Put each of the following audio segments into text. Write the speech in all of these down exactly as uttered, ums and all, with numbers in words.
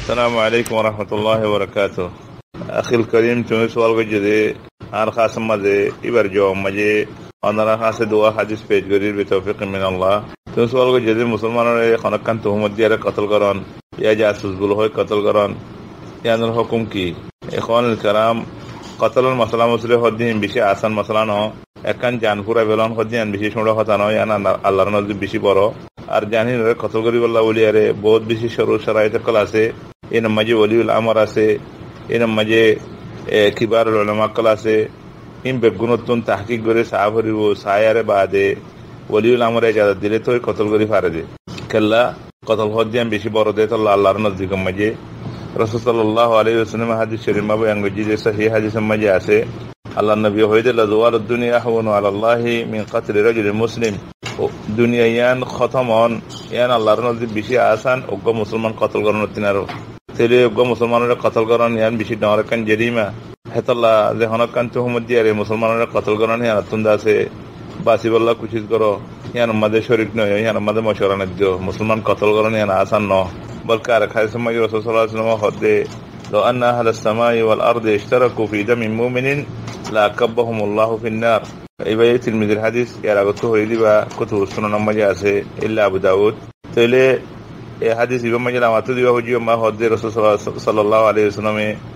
السلام عليكم ورحمة الله وبركاته. أخي الكريم تونس والجدي أنا خاصم ماذا يبرجو مجي أنا خاص دوا حديث بيت قريب بتوفيق من الله. تونس والجدي مسلمان رأي خنق كان تهم الديار قتل قران يا جاسوس بلوه قتل قران يعني الحكم كي إخوان الكرام قتل المسلم مسلم هدين بشيء أحسن مثلا هو একান জানপুরা বেলন হদিয়ান বিশেষ মোড়া কথা নয় ইয়ানা আল্লাহর নজর বেশি বড় আর জানি রে কতল করি বল্লা বলি আরে বহুত বেশি সরু সরাইত কল আছে এর মাঝে ওলিউল আমর আছে এর মাঝে কিবারুল উলামা কল আছে ইন বেগুনতুন তাহকিক করে সাহাবরিব সায়ারে বাদে ওলিউল আমর ইজাজত দিলে তো কতল করি পারে দে কেল্লা কতল হদিয়ান বেশি বড় দে তো আল্লাহর নজর মাঝে রাসূল সাল্লাল্লাহু আলাইহি ওয়াসাল্লাম হাদিস শরীফ মাবে আঙ্গজি যে সহিহ হাদিস মাঝে আছে আল্লাহ নবী হইতে লাদওয়ার দুনিয়া আহওয়ানু আলাল্লাহি মিন কতল রাজুল মুসলিম দুনিয়া ইয়ান খতমন ইয়ান আল্লাহর নজর বেশি আসান ওগ মুসলমান কতল করন তিনারো তেলে ওগ মুসলমানরা কতল করন ইয়ান বেশি ডর কান জরিমা হেতাল্লাহ যে হনকান তুহমত দিয়ারে মুসলমানরা কতল করন ইয়ান তুন্দা আছে বাসিবাল্লাহ কুচিত করো ইয়ান আমাদের শরীক নয় ইয়ান আমাদের মশওয়ারা দিও মুসলমান কতল করন ইয়ান আসান ন বলকা রাখায় সময় রাসূল সাল্লাল্লাহু আলাইহি ওয়াসাল্লাম হদে لو أن أهل السماء والأرض اشتركوا في دم مؤمن لأكبهم الله في النار. إباية تلميذ الحديث يراغتو هيدي با كتب السنن مجاسه إلا أبو داود. تلي حديث إبا مجلا ماتو دي وحجي وما هدي رسول صلى الله عليه وسلم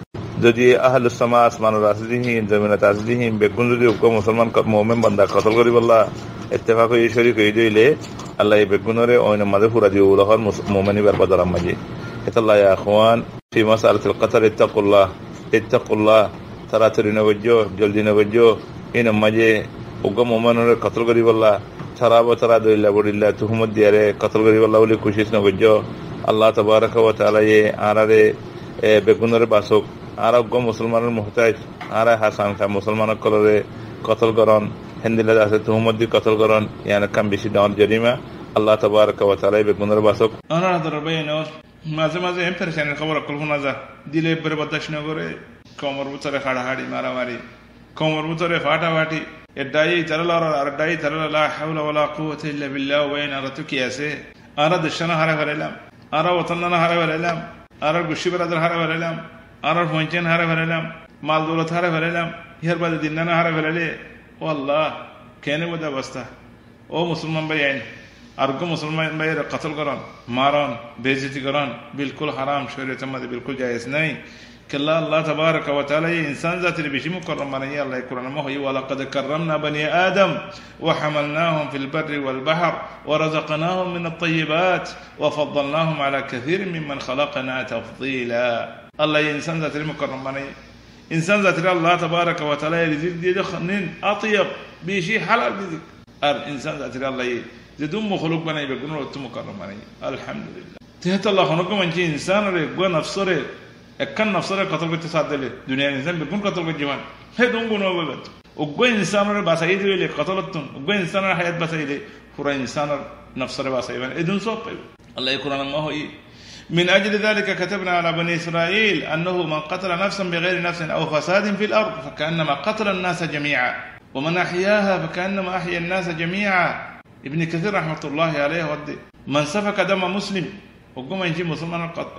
যদি আহলু সামা আসমান রাসিদিহীন জমিনে তাসদিহীন বেগুন যদি উক মুসলমান মুমিন বান্দা কতল করি বল্লা ইত্তেফাক হই শরীক হই দিলে আল্লাহ এই বেগুনরে ওইন মাঝে পুরা দিও উলহর মুমিনি বার বদরাম মাঝে এতাল্লাহ ইয়া আখওয়ান في مسألة القتل اتقوا الله اتقوا الله ترى تري نوجو جلدي نوجو إن مجي وقم ومنور قتل قريب الله ترى وترى دو إلا بر الله تهمت دياره قتل قريب الله ولي كوشيس نوجو الله تبارك وتعالى آرى بقنور باسوك آرى وقم مسلمان المحتاج آرى حسان كان مسلمان كلره قتل قران هند الله داسه تهمت دي قتل قران يعني كم بشي دار جريمة الله تبارك وتعالى بقنور باسوك أنا هذا بينور মাঝে মাঝে এম পেরেশানের খবর কল্পনা যা দিলে পরে বদাস না করে কোমর ভিতরে হাড়াহাড়ি মারামারি কোমর ভিতরে ফাটাফাটি এ ডাই চালালা আর ডাই চালালা লা হাওলা ওয়ালা কুওয়াতা ইল্লা বিল্লাহ ওয়াইন আর তো কি আছে আর দেশনা হারা ফেলাম আর ওতননা হারা ফেলাম আর গুশি ব্রাদার হারা ফেলাম আর ফঞ্চেন হারা ফেলাম মাল দৌলত হারা ফেলাম ইহার বাদে দিননা হারা ফেলালে ও আল্লাহ কেন বদা অবস্থা ও মুসলমান ভাই আইন আরগো মুসলমান ভাইয়েরা কতল করেন মারন বেইজ্জতি করেন বিলকুল হারাম শরীয়তের মধ্যে বিলকুল জায়েজ নাই কেল্লা আল্লাহ তাবারক ওয়া তাআলা ইনসান জাতির বেশি মুকররম বানাইয়া আল্লাহ কোরআনে মহই ওয়া লাকাদ কাররামনা বনি আদম ওয়া হামালনাহুম ফিল বাররি ওয়াল বাহর ওয়া রাযাকনাহুম মিনাত তাইয়্যিবাত ওয়া ফাদ্দালনাহুম আলা কাসীরিন মিম্মান খালাকনা তাফদীলা আল্লাহ ইনসান জাতির মুকররম বানাই ইনসান জাতির আল্লাহ তাবারক ওয়া তাআলা রিজিক দিয়ে খানিন আতিয়াব বেশি হালাল রিজিক আর ইনসান জাতির আল্লাহ যে দুম মখলুক বানাইবে কোন রত্ন মুকাররম বানাই আলহামদুলিল্লাহ তেহাত আল্লাহ হনকম মানছি ইনসান রে গো নফসরে একখান নফসরে কতল করতে সাথ দিলে দুনিয়ার ইনসান বেগুন কতল করে জীবন হে দুম গুণ হবে উগ্র ইনসানের বাঁচাই দিলে কতলতুন উগ্র ইনসানের হায়াত বাঁচাইলে পুরা ইনসানের নফসরে বাঁচাইবেন এই দুন সব পাইবে আল্লাহ কোরআন মহই من أجل ذلك كتبنا على بني إسرائيل أنه من قتل نفسا بغير نفس أو فساد في الأرض فكأنما قتل الناس جميعا ومن أحياها فكأنما أحيا الناس جميعا ابن كثير رحمة الله عليه ودي من سفك دم مسلم وقوم يجي مسلمان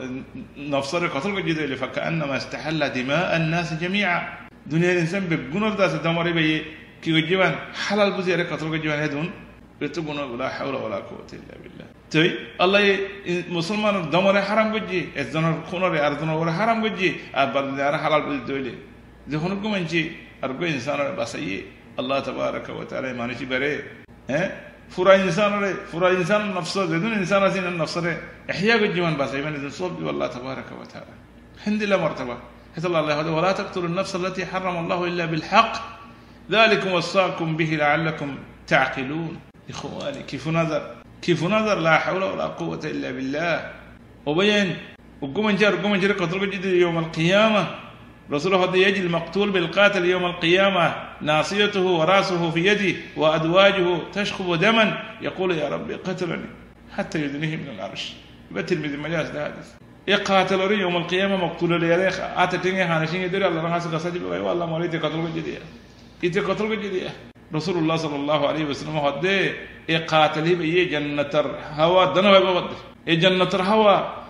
نفسر قتل جديد فكأنما استحل دماء الناس جميعا دنيا الإنسان بجنور داس دماري بي كي يجيبان حلال بزير قتل جديد هدون بتقول لا حول ولا قوة إلا بالله تي الله مسلمان دماري حرام جدي الزنور خنور أرضنا ولا حرام جدي أبدا دار حلال بزير دولي ذهون قوم يجي أرجو إنسان بسيء الله تبارك وتعالى ما نشي بري ها فرا إنسان ره فرا إنسان نفسه بدون إنسان أصلا نفسه إحياء الجوان بس إيمان إذن صوب والله تبارك وتعالى هند لا مرتبة حتى الله هذا ولا تقتلوا النفس التي حرم الله إلا بالحق ذلكم وصاكم به لعلكم تعقلون إخواني كيف نظر كيف نظر لا حول ولا قوة إلا بالله وبين وقوم انجر وقوم انجر قتل جديد يوم القيامة رسوله هذا يجي المقتول بالقاتل يوم القيامة ناصيته وراسه في يده وأدواجه تشخب دما يقول يا ربي قتلني حتى يدنيه من العرش بتل من المجاز ده هذا يقاتل يوم القيامة مقتول لي أتتني هانشين يدري الله رحمه سكسج بقى والله مريت قتل جديد إذا قتل جديد رسول الله صلى الله عليه وسلم هذا يقاتل بيه جنة الهوى دنا بقى جنة الهوى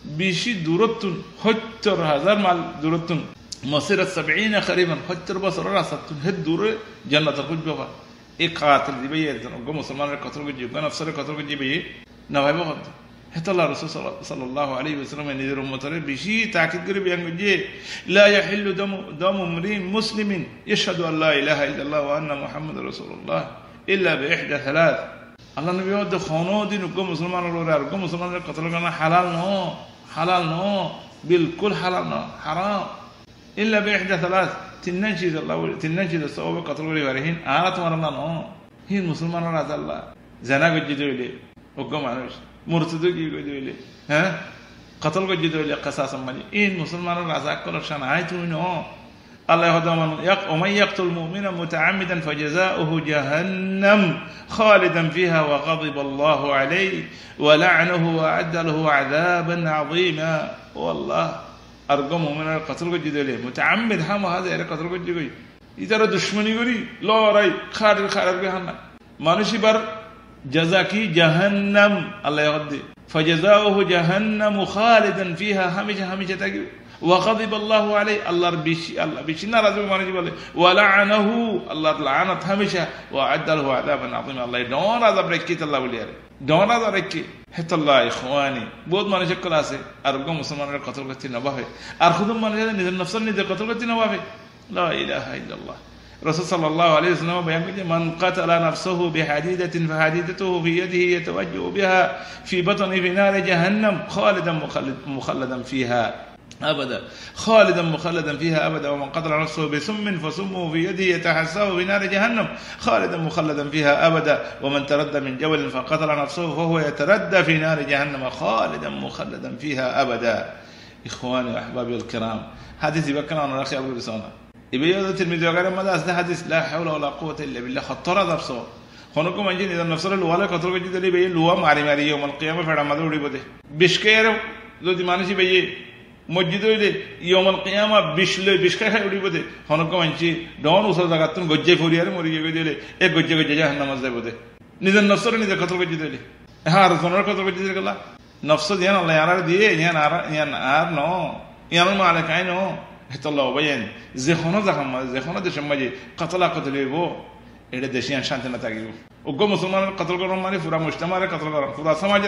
বেশি দূরত্ব সত্তর হাজার মাইল দূরত্ব মসিরাত সাবঈনা করিবান সত্তর বছরের রাস্তা হে দূরে জান্নাতের খুঁজবে বা এই কাতিল দিবে একজন অজ্ঞ মুসলমানের কতল গজি অজ্ঞ নফসের কতল গজি বে না ভাইব কত হেতাল্লাহ রাসূল সাল্লাল্লাহু আলাইহি ওয়াসাল্লাম নিজের উম্মতের বেশি তাকিদ করে বিয়ান যে লা ইয়াহিল্লু দামু দামু মুরিন মুসলিমিন ইয়াশহাদু আল্লা ইলাহা ইল্লাল্লাহ ওয়া আন্না মুহাম্মাদুর রাসূলুল্লাহ ইল্লা বিইহদা সালাত আল্লাহ নবী ওদের কোনদিন অজ্ঞ মুসলমানের আর অজ্ঞ মুসলমানের কতল করা হালাল ন হালাল ন বিলকুল হালাল ন হারাম ইল্লা বিইহদা সালাত তিনটা চিজ আল্লাহ তিনটা চিজ সওয়াবে কতল করে বারহিন আর তোমার না ন হিন মুসলমানের আজ আল্লাহ জানা গজি দইলে অজ্ঞ মানুষ মুরতাদ কি কই দইলে হ্যাঁ কতল গজি দইলে কিসাস মানে ইন মুসলমানের রাজা কলশন আই তুমি ন আল্লাহ হদামান ইয়াক ওমাই ইয়াকতুল মুমিনা মুতাআম্মিদান ফাজাযাউহু জাহান্নাম খালিদান ফিহা ওয়া গাদিবা আল্লাহু আলাইহি ওয়া লা'নাহু ওয়া আ'adda lahu 'আযাবান 'আযীমা ওয়াল্লাহ আরগো মুমিনের কতল গজি দইলে মুতাআম্মিদ হাম হাজা এর কতল গজি কই ইতারা দুশমনি করি লড়াই খাড় খাড় বিহানা মানুষিবার জাযা কি জাহান্নাম আল্লাহ হদে ফাজাযাউহু জাহান্নাম খালিদান ফিহা হামিজা হামিজা তাকি ওয়া গাদিবা আল্লাহু আলাইহি আল্লাহর বেশি আল্লাহ বেশি নারাজ মানুষ বলে ওয়া লা'নাহু আল্লাহর লানত হামিজা ওয়া আ'adda lahu 'আযাবান 'আযীমা আল্লাহ ডর আযাব রেখে আল্লাহ বলি আরে ডর আযাব রেখে হেতাল্লাহ ইখওয়ানি বহুত মানুষ কল আছে আর গো মুসলমানের কতল করতে না ভাবে আর খুদম মানুষ নিজের নফসের নিজের কতল করতে না ভাবে লা ইলাহা ইল্লাল্লাহ রাসূল সাল্লাল্লাহু আলাইহি ওয়াসাল্লাম বয়ান করে মান কাতালা নাফসাহু বিহাদিদাতিন ফাহাদিদাতুহু ফি ইয়াদিহি ইয়াতাওয়াজ্জাহু বিহা ফি বাতনি ফি নার জাহান্নাম খালিদান মুখাল্লাদান ফিহা أبدا خالدا مخلدا فيها أبدا ومن قتل نفسه بسم فسمه في يده يتحساه في نار جهنم خالدا مخلدا فيها أبدا ومن تردى من جبل فقتل نفسه فهو يتردى في نار جهنم خالدا مخلدا فيها أبدا إخواني وأحبابي الكرام حديث بكنا عن رخي أبو بسانا يبيض الترمذي وغيره ماذا أصدق حديث لا حول ولا قوة إلا بالله خطر نفسه خنوكم أنجين إذا نفسر الوالد خطر جدا لي بيه لوا ماري ماري يوم القيامة فعمده ودي بده بشكير لو دي مانشي بيه মসজিদ হইলে ইয়াউমুল কিয়ামা বিশলে বিশকা খাই উড়ি বদে হনক মানছি ডন উসল জাগাতুন গজ্জে ফরিয়ারে মরি গিয়ে দিলে এক গজ্জে গজ্জে জাহান্নামে যাবে বদে নিজের নফসের নিজে কতল গজ্জে দিলে হ্যাঁ আর জনের কতল গজ্জে দিলে গলা নফস দিয়ান আল্লাহ আর দিয়ে ইয়ান আর ইয়ান আর ন ইয়ান মালে কাই ন হেতাল্লাহ বাইন যে হন জাহাম যে হন দেশ মাঝে কতলা কতল হইব এটা দেশিয়ান শান্তি না থাকিব অজ্ঞ মুসলমানের কতল করন মানে পুরা মুজতামারে কতল করন পুরা সমাজের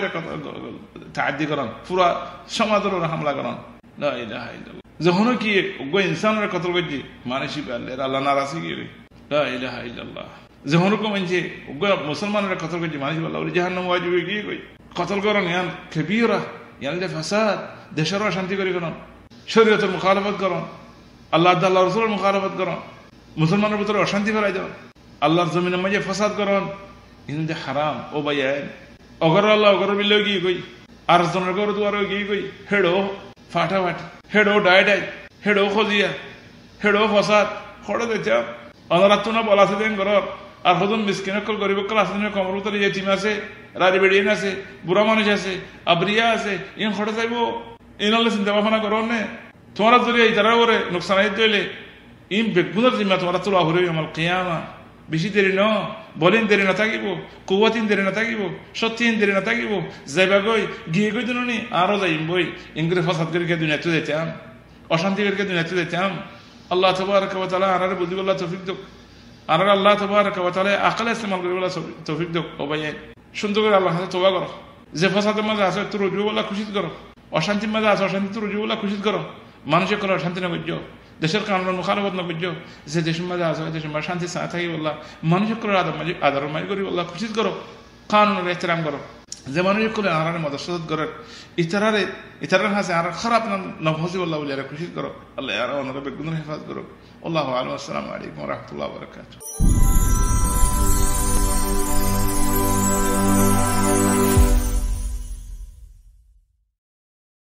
তাআদ্দি করন পুরা সমাজের হামলা করন লা ইলাহা ইল্লাল্লাহ যখন কি ওগো ইনসানের কতল গজি মানসি পালে আল্লাহ নারাজি কি লা ইলাহা ইল্লাল্লাহ যখন কো মানে ওগো মুসলমানের কতল গজি মানসি পালে ওলি জাহান্নাম ওয়াজিব কি কই কতল করন ইয়ান কবিরা ইয়ান যে ফাসাদ দেশের শান্তি করি করন শরীয়তের মুখালাফত করন আল্লাহ তাআলা রাসূলের মুখালাফত করন মুসলমানের ভিতরে অশান্তি ফেলাই দাও আল্লাহর জমিনের মাঝে ফাসাদ করন ইনদে হারাম ও ভাইয়া অগর আল্লাহ অগর বিলে কি কই আর জনের ঘর দুয়ার কি কই হেডো ফাটাফাটি হেডো ডাই ডাই হেডো খজিয়া হেডো ফসাদ খড়ে দিতে অনারাত্ম না বলা আছে দেন ঘর আর হদন মিসকিন কল গরিব কল আছে কমর উতরে ইতিম আছে রারি বেড়িয়ে আছে বুড়া মানুষ আছে আবরিয়া আছে ইন খড়ে যাইব ইনলে চিন্তা ভাবনা করো নে তোমার যদি এই তারা করে নোকসান আই দিলে ইম বেগুনের জিম্মা তোমার তোলা হরে আমার কিয়ামা বেশি দেরি ন বলিন দেরি না থাকিব কুয়াতিন দেরি না থাকিব সত্যিন দেরি না থাকিব যাইবা গই গিয়ে গই দিননি আরো যাইম বই ইংরে ফাসাদ করে দুনিয়াতে যেতাম অশান্তি করে দুনিয়াতে যেতাম আল্লাহ তাবারক ওয়া তাআলা আনারে বুদ্ধি বলা তৌফিক দাও আনারে আল্লাহ তাবারক ওয়া তাআলা আকল ইস্তেমাল করে বলা তৌফিক দাও ও ভাই সুন্দর করে আল্লাহর কাছে তওবা করো যে ফাসাদের মাঝে আছে তো রুজু বলা খুশি করো অশান্তির মাঝে আছে অশান্তি তো রুজু বলা খুশি করো মানুষের কোনো শান্তি না বুঝছো দেশের কানুন মুখালফত না বুঝছো যে দেশের মাঝে আছে দেশের মাঝে শান্তি থাকি বললা মানুষের করে আদর মাঝে আদর মাঝে করি বললা খুশি করো কানুনের এহতেরাম করো যে মানুষের করে আনারে মদসত করে ইতারারে ইতারার হাসে আর খারাপ না নফসি বললা বলে খুশি করো আল্লাহ আর ওনারা বেগুনের হেফাজত করো আল্লাহু আলাইহি ওয়া সাল্লাম আলাইকুম ওয়া রাহমাতুল্লাহি ওয়া বারাকাতুহু